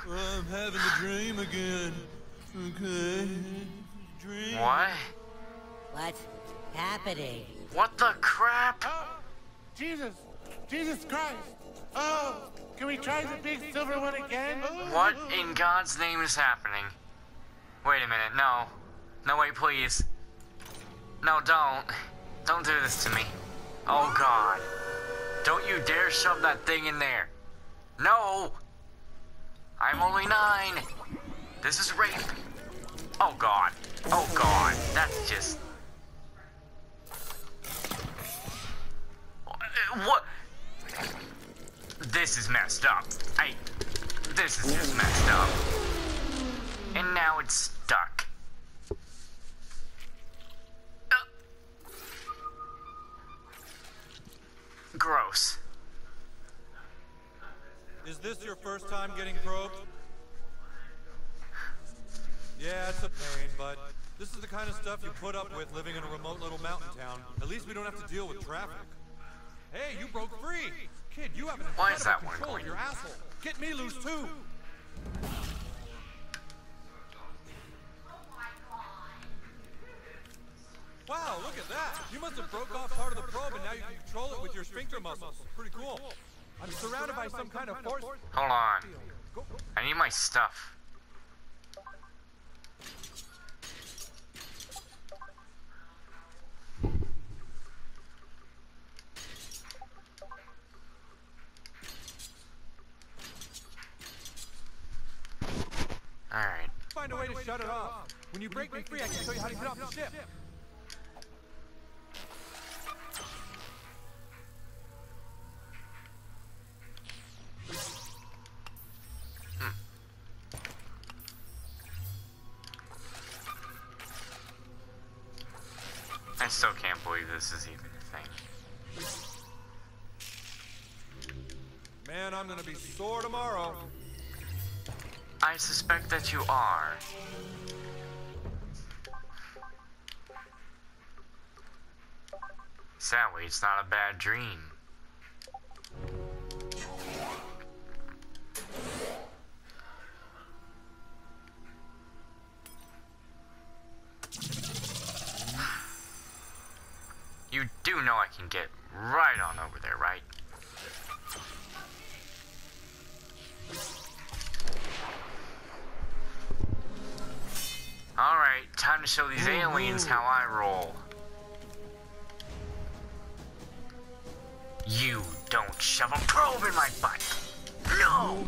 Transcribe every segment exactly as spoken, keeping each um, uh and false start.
I'm having a dream again. Okay. Dream. What? What's happening? What the crap? Oh, Jesus! Jesus Christ! Oh, can we try the big silver one again? What in God's name is happening? Wait a minute, no. No, wait, please. No, don't. Don't do this to me. Oh, God. Don't you dare shove that thing in there. No! I'm only nine. This is rape. Oh, God. Oh, God. That's just... What? This is messed up. I... This is just messed up. And now it's stuck. Uh. Gross. Is this your first time getting probed? Yeah, it's a pain, but this is the kind of stuff you put up with living in a remote little mountain town. At least we don't have to deal with traffic. Hey, you broke free! Kid, you have an Why is that incredible one control of going? your asshole. Get me loose too! Wow, look at that! You must have broke off part of the probe and now you can control it with your sphincter muscles. Pretty cool. I'm surrounded by some kind of force. Hold on. I need my stuff. Alright. Find a way to shut it off. When you break me free, I can show you how to get off the ship. Hmm. I still can't believe this is even a thing. Man, I'm gonna be sore tomorrow. I suspect that you are. Sadly, it's not a bad dream. You do know I can get right on over there, right? Alright, time to show these aliens how I roll. You don't shove a probe in my butt! No!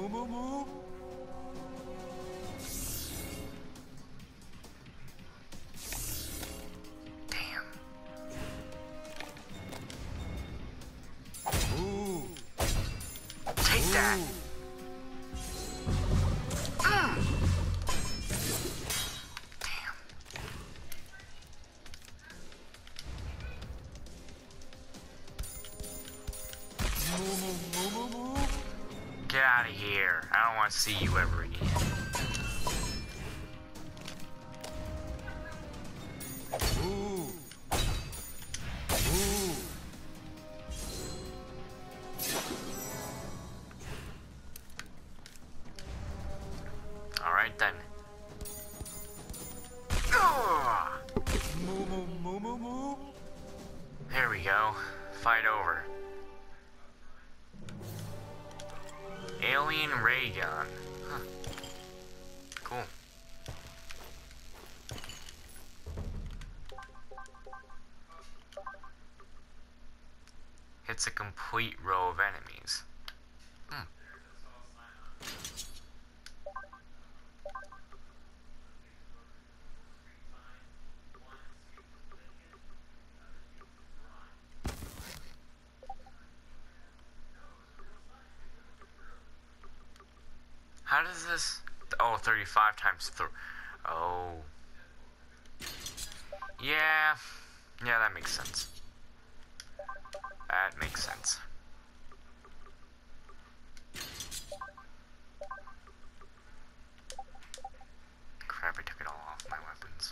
Damn. Take that! Mm. Get out of here. I don't want to see you ever again. Ooh. Ooh. All right then. Ugh. Moo, moo, moo, moo, moo. There we go. Fight over. Alien ray gun. Huh. Cool. Hits a complete row of enemies. Hmm. How does this... Oh, thirty-five times three. Oh. Yeah. Yeah, that makes sense. That makes sense. Crap, I took it all off my weapons.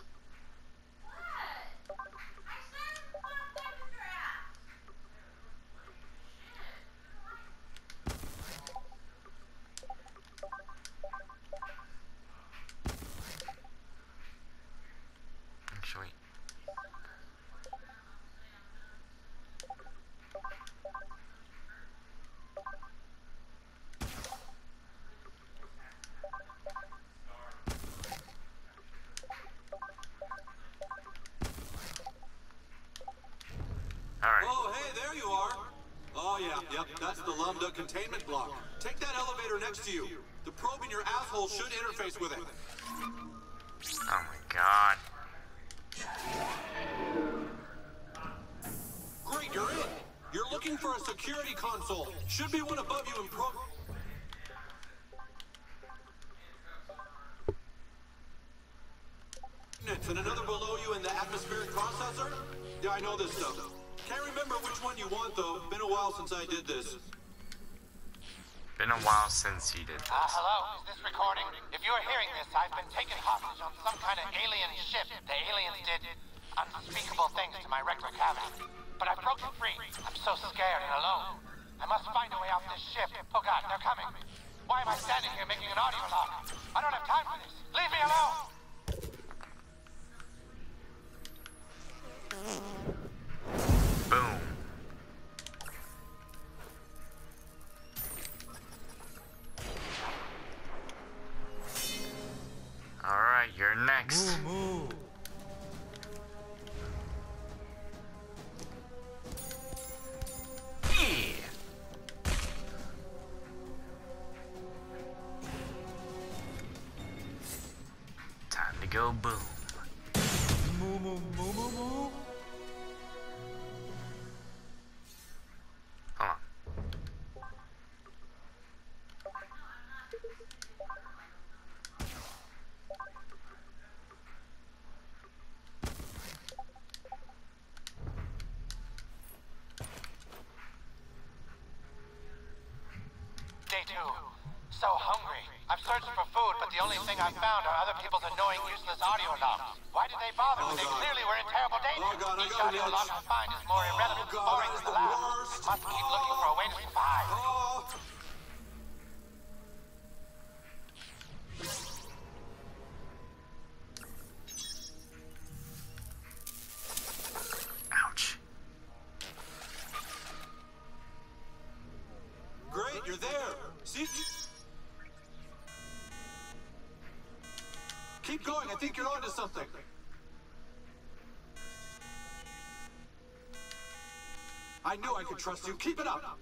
That's the Lambda containment block. Take that elevator next to you. The probe in your asshole should interface with it. Oh my god. Great, you're in. You're looking for a security console. Should be one above you in probe. And another below you in the atmospheric processor? Yeah, I know this stuff. Can't remember which one you want, though. Been a while since I did this. Been a while since he did. Ah, uh, hello? Is this recording? If you are hearing this, I've been taken hostage on some kind of alien ship. The aliens did unspeakable things to my rectal cavity. But I've broken free. I'm so scared and alone. I must find a way off this ship. Oh god, they're coming. Why am I standing here making an audio log? I don't have time for this. Leave me alone! Boom. Alright, you're next. Moo, moo. Yeah. Time to go boom. Moo, moo, moo, moo, moo. Hold on. Day two. So hungry. I've searched for food, but the only thing I've found are other people's annoying, useless audio alarms. Why did they bother when they clearly were in terrible danger? Oh, God, I Each got audio it. alarm I find is more irrelevant and God, boring that than is the the last. worst. Must keep looking for a way to survive. Oh. Ouch. Great, you're there. See? Keep going. I think you're onto something. I knew I could trust you. Keep it up.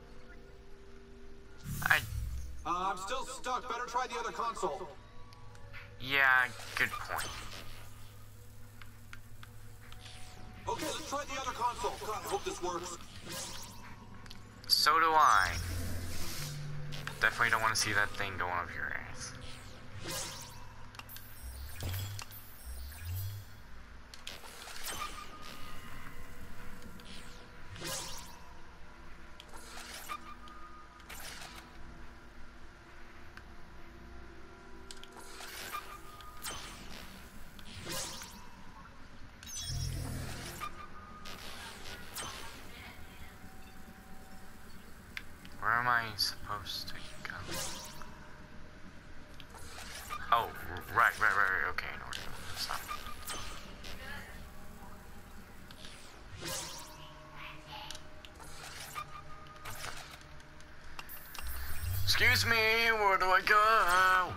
I. Uh, I'm still stuck. Better try the other console. Yeah, good point. Okay, let's try the other console. God, I hope this works. So do I. Definitely don't want to see that thing going up your ass. Where am I supposed to go? Oh, right, right, right, right. Okay, I know where to go. Stop. Excuse me, where do I go?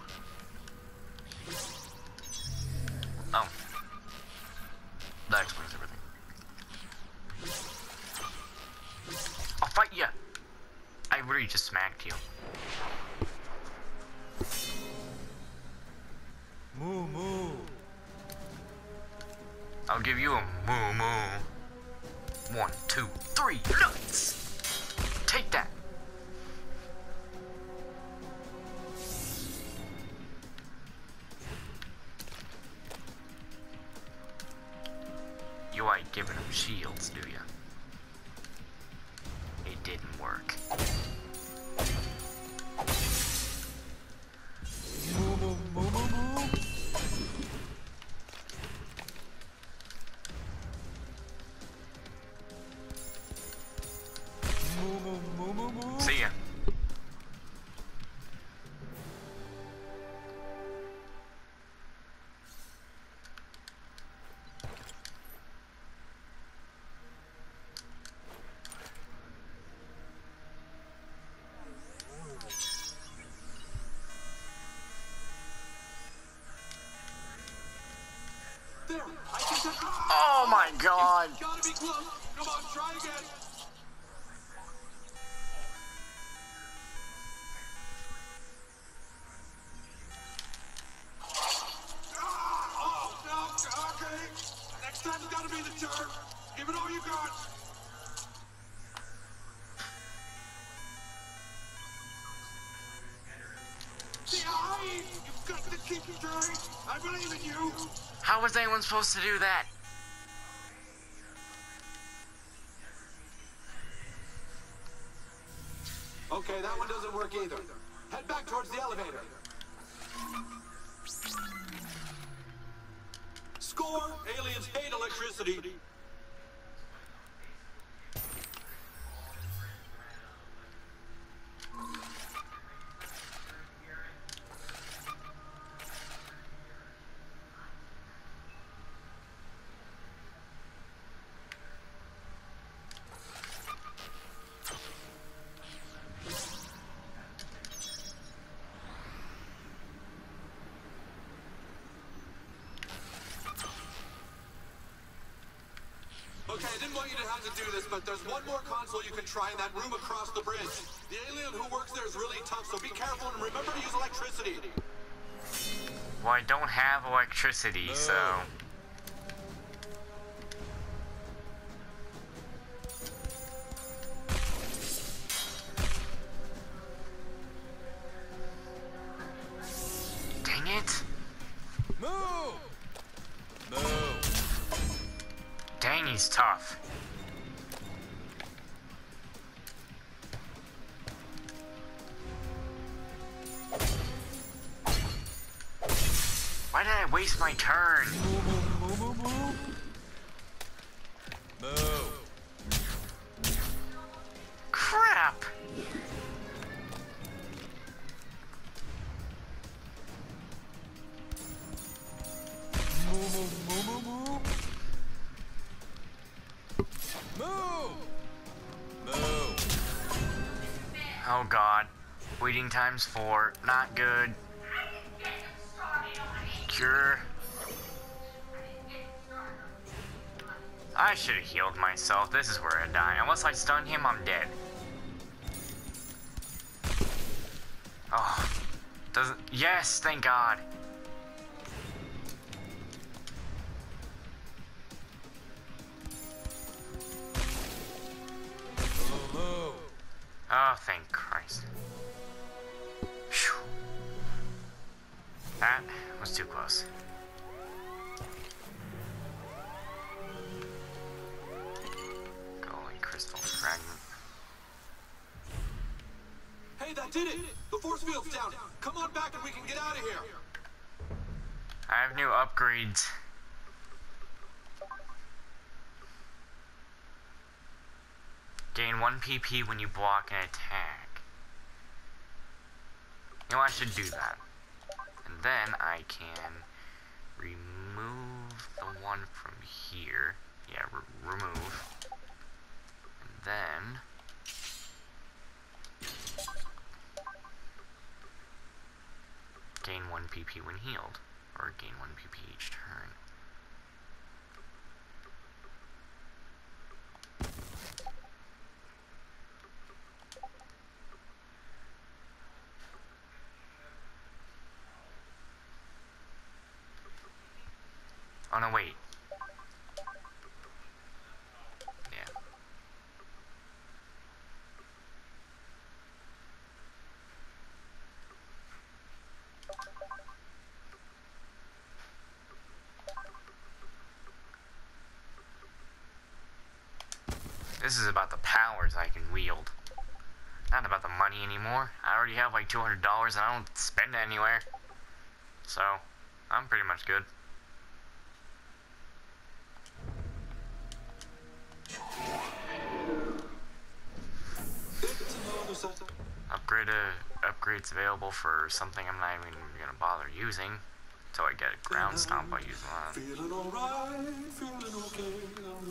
Oh. That explains everything. I'll fight ya! I really just smacked you. Moo, moo. I'll give you a moo moo. One, two, three, nuts! Take that! You ain't giving them shields, do ya? It didn't work. Moo, moo, moo, moo, moo. Moo, moo, moo, moo, moo. See ya. There, I think that. Oh my god! Gotta be close. Come on, try again. you got! The eyes! You've got to keep trying! I believe in you! How was anyone supposed to do that? Okay, that one doesn't work either. Head back towards the elevator. Score! Aliens hate electricity. Okay, I didn't want you to have to do this, but there's one more console you can try in that room across the bridge. The alien who works there is really tough, so be careful and remember to use electricity. Well, I don't have electricity, so... Dang it! Move! Move! Dang, he's tough. Why did I waste my turn? Move, move, move, move. Move. Crap! Move, move, move, move, move. Move! Move. Oh god. Waiting times four. Not good. Cure. I should have healed myself. This is where I die. Unless I stun him, I'm dead. Oh. Doesn't. Yes, thank God. Move. Oh, thank Christ. Phew. That was too close. Golden crystal fragment. Hey, that did it! The force field's down. Come on back and we can get out of here. I have new upgrades. Gain one P P when you block an attack. You know, I should do that. And then I can remove the one from here. Yeah, re remove. And then... gain one P P when healed. Or gain one P P each turn. Oh no, wait. Yeah. This is about the powers I can wield. Not about the money anymore. I already have like two hundred dollars and I don't spend it anywhere. So, I'm pretty much good. Upgrade uh, upgrades available for something I'm not even gonna bother using until I get a ground stomp by using that. Feeling alright, feeling okay.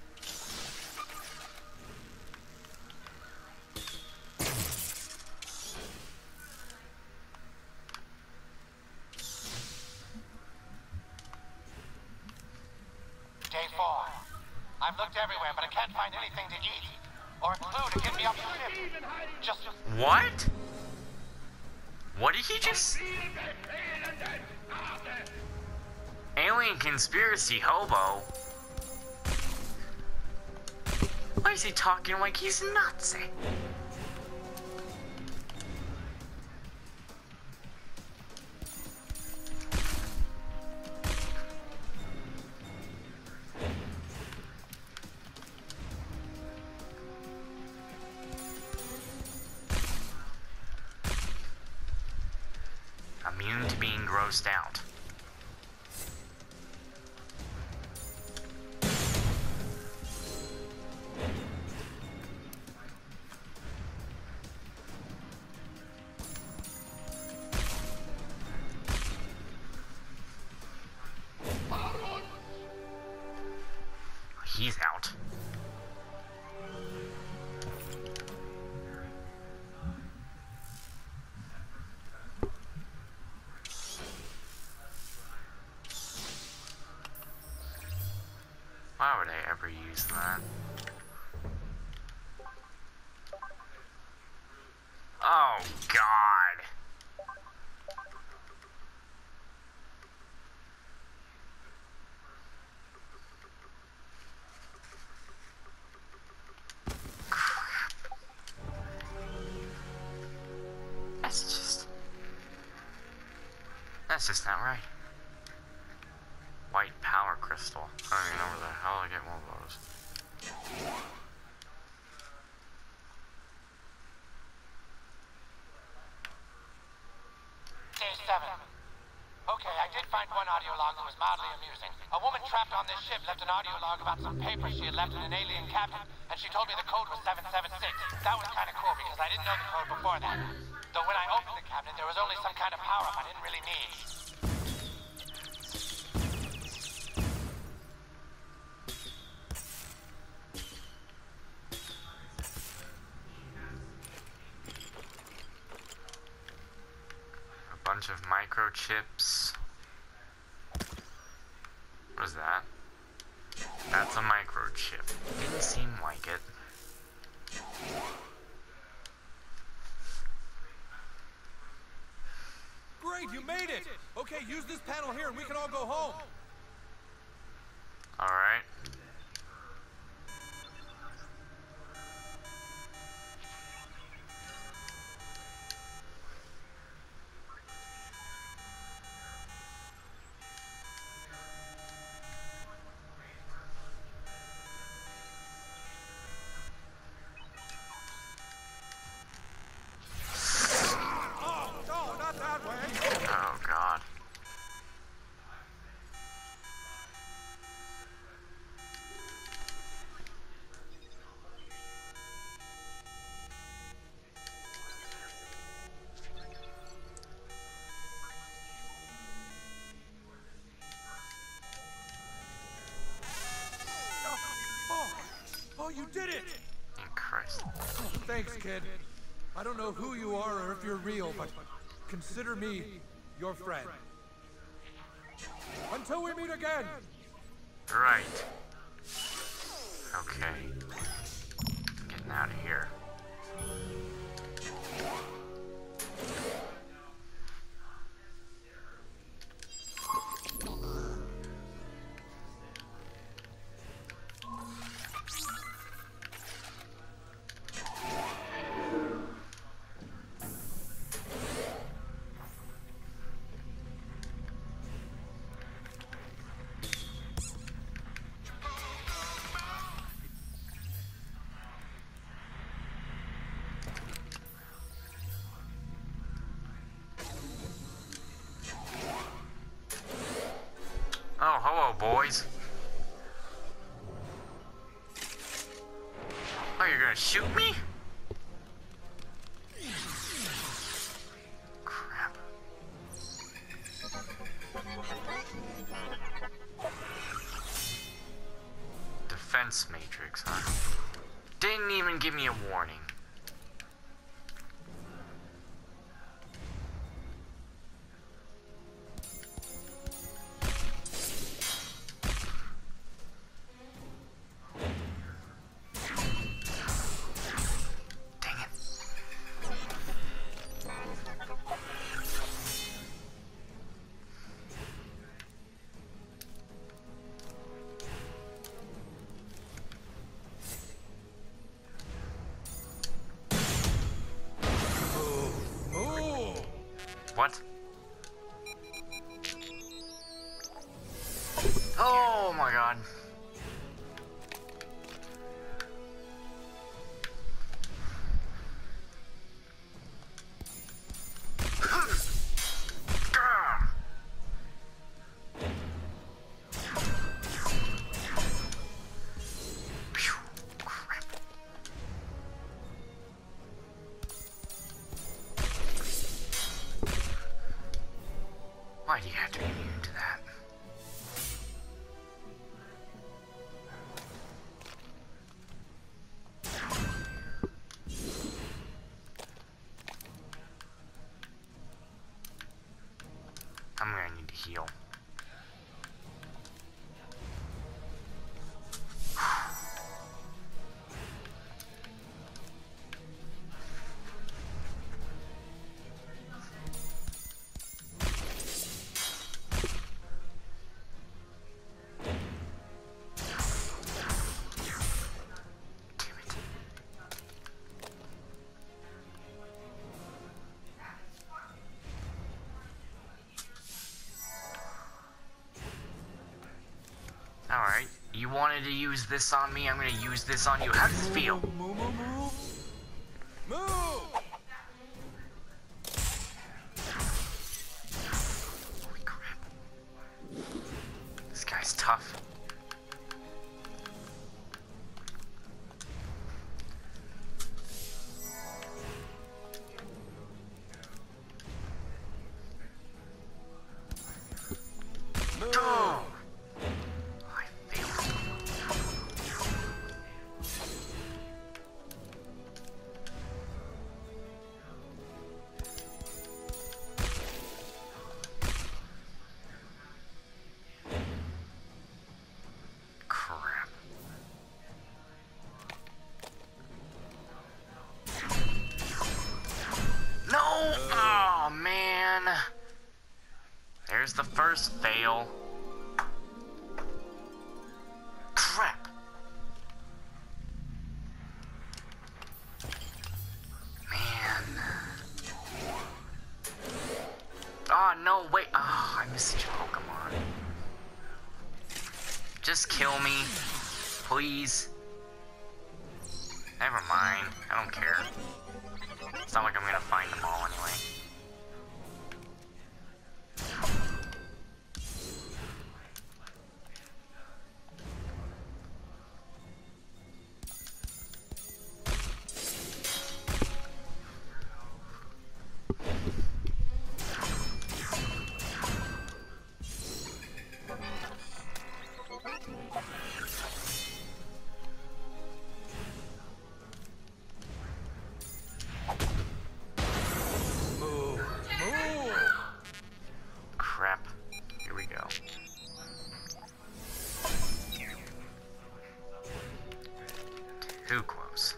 Day four. I've looked everywhere, but I can't find anything to eat. Or a clue to get me up the ship. Just... What? What did he just... Alien conspiracy hobo? Why is he talking like he's nuts? Immune to being grossed out. He's out. Why would I ever use that? Oh, God. That's just... That's just not right. White power crystal. I don't even know where the hell I get one of those. Day seven. Okay, I did find one audio log that was mildly amusing. A woman trapped on this ship left an audio log about some papers she had left in an alien cabinet, and she told me the code was seven seven six. That was kind of cool because I didn't know the code before that. Though when I opened the cabinet, there was only some kind of power-up I didn't really need. Bunch of microchips. What is that? That's a microchip. Didn't seem like it. Great, you made it! Okay, use this panel here and we can all go home. Alright. Oh, God. Oh, oh, you did it! Thank Christ. Thanks, kid. I don't know who you are or if you're real, but consider me your friend. Until we meet again! Right. Okay. Getting out of here. Oh, hello, boys. Oh, you're gonna shoot me? Crap. Defense matrix, huh? Didn't even give me a warning. What? Oh my god. Why do you have to be immune to that? I'm gonna need to heal. Alright, you wanted to use this on me, I'm gonna use this on you. How does it feel? Move, move, move. Move! Holy crap. This guy's tough. Move! Oh! I failed. Crap. No! Oh, man. There's the first fail. Crap. Man. Oh, no, wait. Oh, I missed your Pokemon. Just kill me. Please. Never mind. I don't care. It's not like I'm gonna find them all anyway. Move! Move! Crap. Here we go. Too close.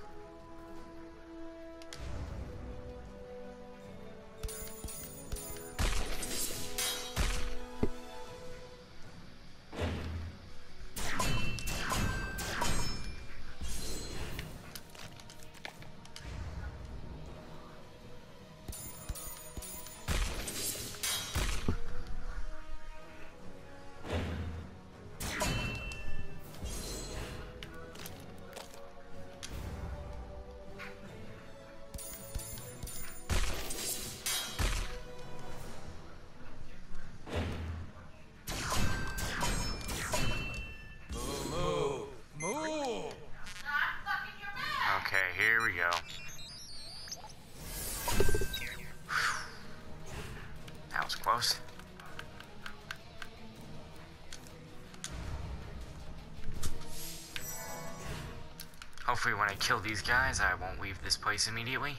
Move! Move! Okay, here we go. That was close. Hopefully when I kill these guys, I won't leave this place immediately.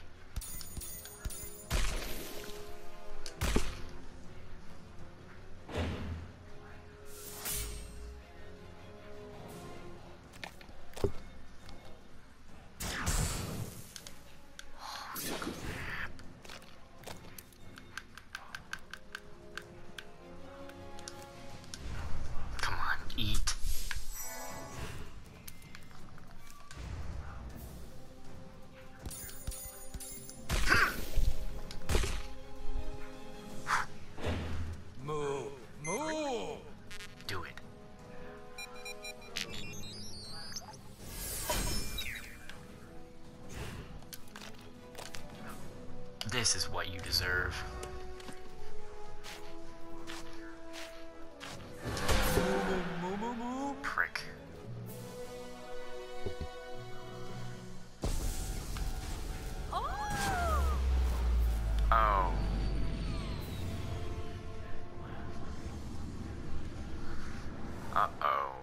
Come on, eat. This is what you deserve. Moo moo moo. Prick. Oh. Uh-oh.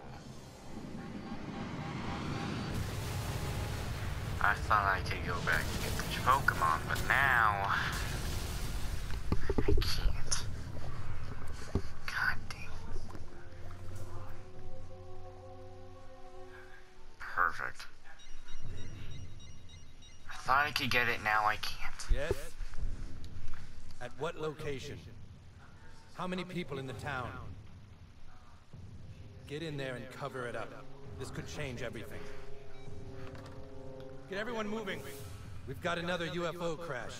I thought I could go back and get the Pokemon, but now I can't. God dang. Perfect. I thought I could get it, now I can't. Yes? At what location? How many people in the town? Get in there and cover it up. This could change everything. Get everyone moving. We've got another U F O crash.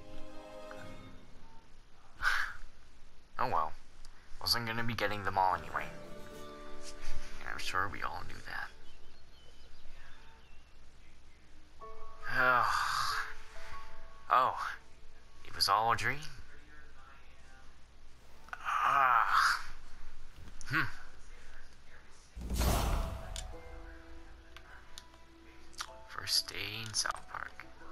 Oh well. Wasn't gonna be getting them all anyway. And I'm sure we all knew that. Oh. Oh. It was all a dream? Ah. Hmm. First day in South Park.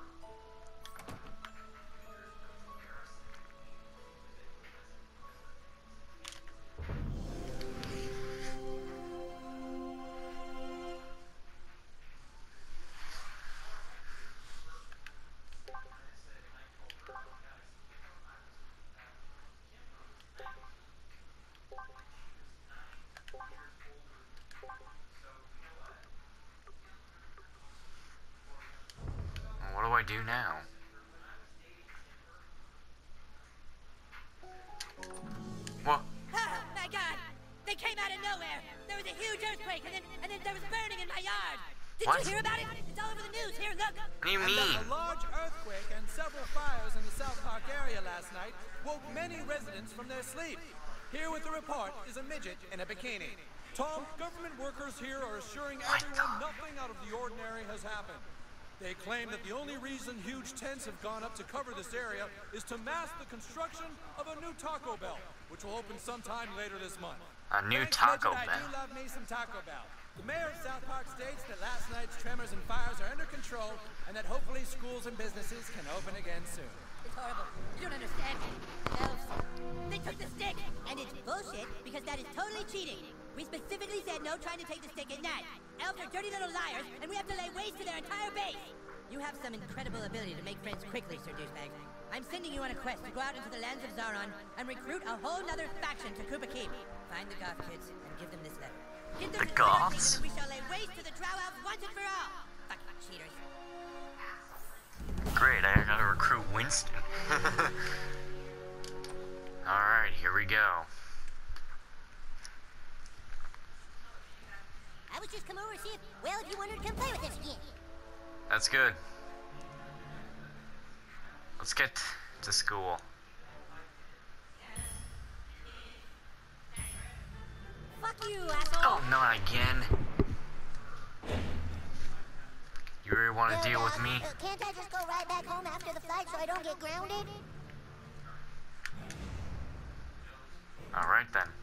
What do I do now? What? Oh my god! They came out of nowhere! There was a huge earthquake and then and then there was burning in my yard! Did What? you hear about it? It's all over the news. Here, look! What do you And mean? then a large earthquake and several fires in the South Park area last night woke many residents from their sleep. Here with the report is a midget in a bikini. Tom, government workers here are assuring What everyone the- nothing out of the ordinary has happened. They claim that the only reason huge tents have gone up to cover this area is to mask the construction of a new Taco Bell, which will open sometime later this month. A new Thanks, Taco midget, I do Bell. love me some Taco Bell. The mayor of South Park states that last night's tremors and fires are under control and that hopefully schools and businesses can open again soon. It's horrible. You don't understand. Elves. They took the stick! And it's bullshit because that is totally cheating. We specifically said no trying to take the stick in that. Elves are dirty little liars and we have to lay waste to their entire base. You have some incredible ability to make friends quickly, Sir Douchebag. I'm sending you on a quest to go out into the lands of Zaron and recruit a whole nother faction to Koopa Keep. Find the goth kids and give them this letter. Give them The this goths? letter, and we shall lay waste to the Drow Elves once and for all. Fucking cheaters. Great, I gotta recruit Winston. Alright, here we go. I was just come over to see if, well, if you wanted to come play with us again. That's good. Let's get to school. Fuck you, asshole! Oh, not again. You really want to deal with me? Uh, can't I just go right back home after the flight so I don't get grounded? Alright then.